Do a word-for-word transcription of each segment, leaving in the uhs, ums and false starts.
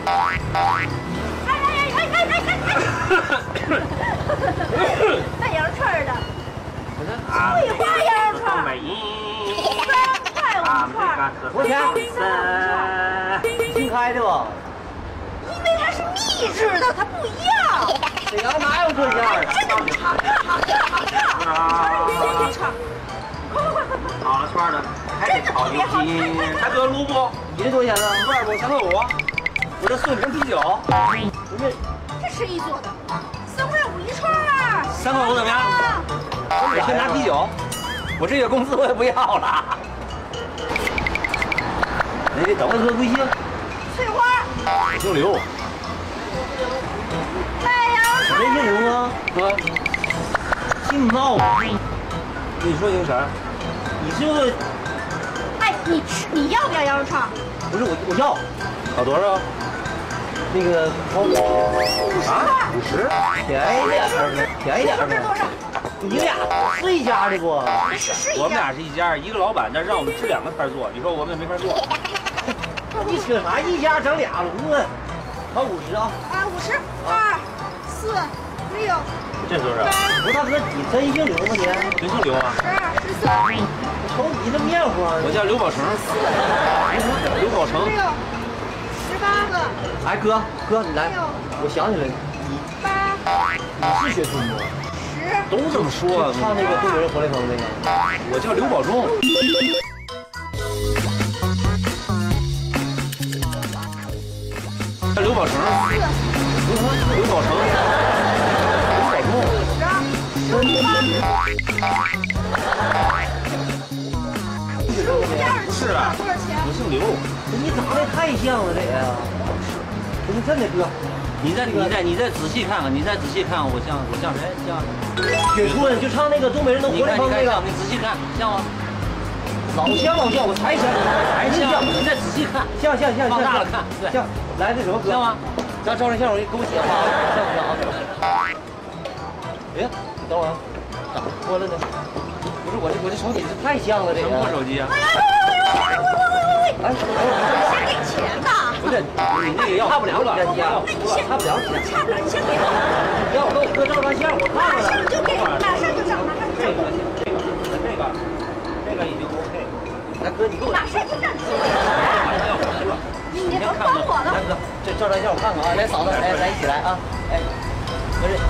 哎哎哎哎哎哎哎！带羊串的，桂花羊肉串，三块五串， 多少钱？新开的吧？ 因为它是秘制的，它不一样。 沈阳哪有这样？ 这个尝尝尝尝尝，尝尝。 烤了串的，还得烤牛筋。大哥，卤不？ 你这多少钱呢？ 串不？三块五。我这送瓶啤酒。 不是， 这生意做的，三块五一串啊。 三块五怎么样？我先拿啤酒。我这月工资我也不要了。 你得等我说微信。 翠花。 我姓刘。 带羊串。 微信刘吗？ 哥， 姓闹。 你说姓啥？ 你是不是？ 哎，你吃你要不要羊肉串？ 不是我，我要。 烤多少？ 那个烤五十啊，五十， 便宜点儿呗，便宜点儿呗。 多少？ 你俩是一家的不？ 是是一我们俩是一家，一个老板，但是让我们支两个摊做，你说我们也没法做。 你扯啥？一家整俩炉子，烤五十啊！ 啊，五十二四六这多少？ 不是大哥，你真姓刘吗你？ 真姓刘啊？ 十二十三瞅你这面黄。 我叫刘宝成。刘宝成。 六十八个。 哎哥哥，你来，我想起来，你八你是学春不？ 十都这么说啊？ 唱那个东北人活雷锋那个。 我叫刘宝忠。刘宝成。刘宝成。刘宝忠。 十八。 不是啊， 多少钱？ 我姓刘。 你长得太像了，这个。不是真的哥， 你再你再你再仔细看看，你再仔细看，我像我像谁？像雪春，就唱那个东北人都活雷锋那个。 你仔细看，像吗？ 老像老像，我才像， 还像？你再仔细看， 像像像放大了看，对， 像。来，那什么歌？ 像吗？ 咱照张相，我给我姐发的，像不像啊？哎，等会儿，咋脱了呢？不是我这我这手机是太像了，这个。 什么手机啊？ 哎， 先给钱吧。 不是，你那个要差不了了， 那你先差不了钱。 差不了，你先给我。 要我跟我哥照张相，我看马看了。 上就给，马上就涨，马上就这个涨。 这个这个这个已经 OK。 来哥，你给我。 马上就涨。 马上要还了。 你你甭帮我了。 来哥，这照张相我看看啊！来嫂子，来咱一起来啊！哎，不是，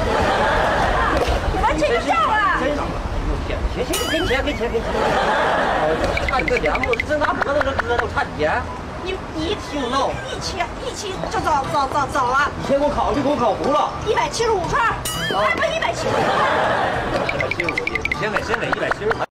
完这就照了。 真傻了！哎呦天，行行，给钱给钱给钱！差你个钱不？这拿脖子这哥都差你钱。 你你姓闹， 一起一起就走走走走了。 你先给我烤，就给我烤糊了。 一百七十五串，还不一百七十五串。 一百七十五，先给先给一百七十五。